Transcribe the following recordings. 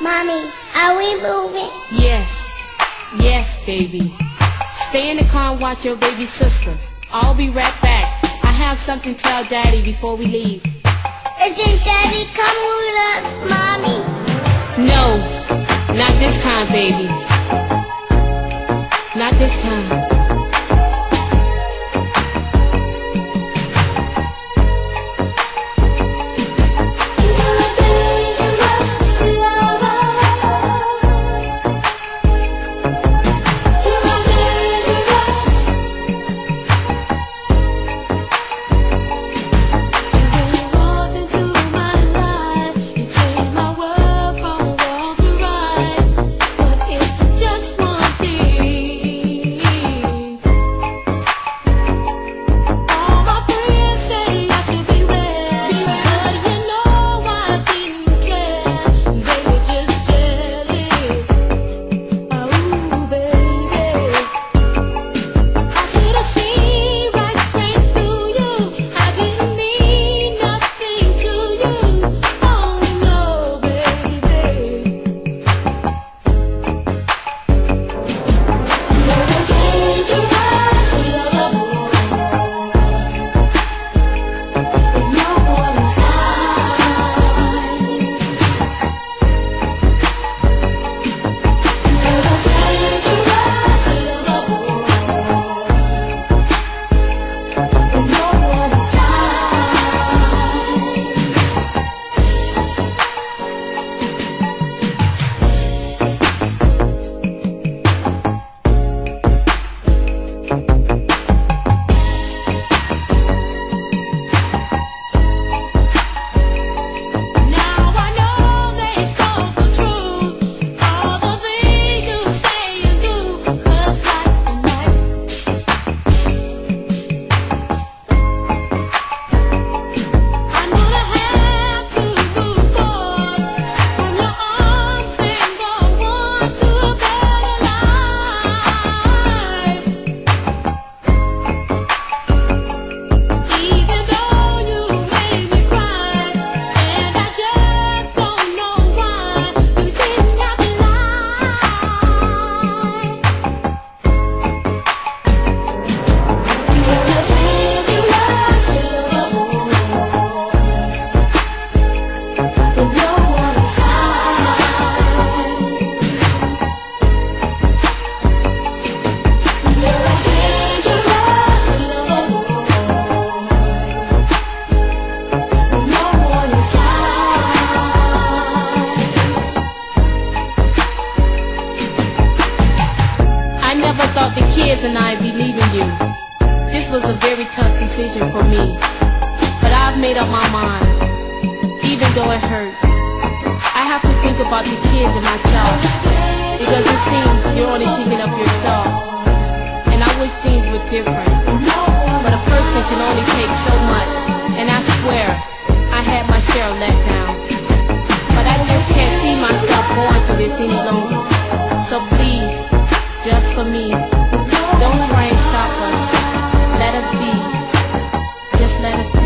Mommy, are we moving? Yes, yes, baby. Stay in the car and watch your baby sister. I'll be right back. I have something to tell Daddy before we leave. Isn't Daddy coming with us, Mommy? No, not this time, baby. Not this time. The kids and I be leaving you. This was a very tough decision for me, but I've made up my mind, even though it hurts. I have to think about the kids and myself, because it seems you're only thinking of yourself, and I wish things were different. But a person can only take so much, and I swear I had my share of letdowns, but I just can't see myself going through this any longer. So please, just for me, don't try and stop us. Let us be. Just let us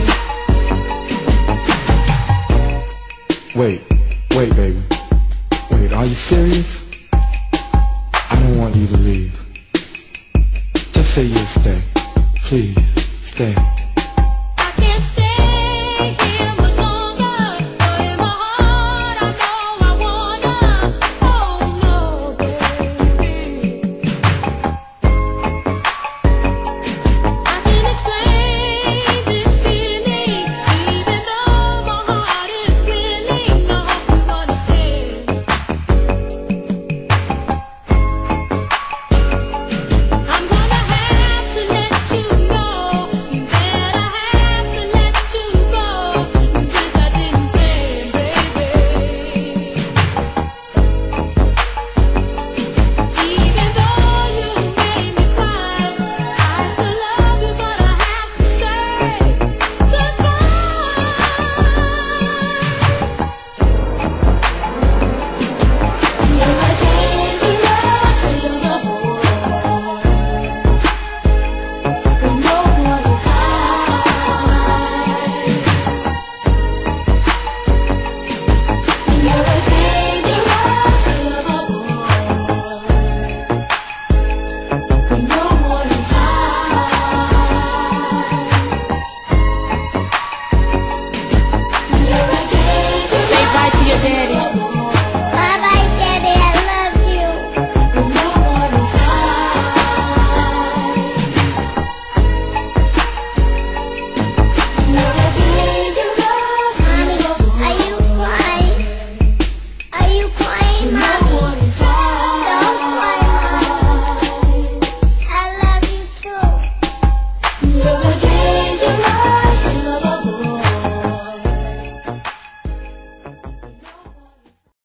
be. Wait, baby. Wait, are you serious? I don't want you to leave. Just say you'll stay. Please, stay.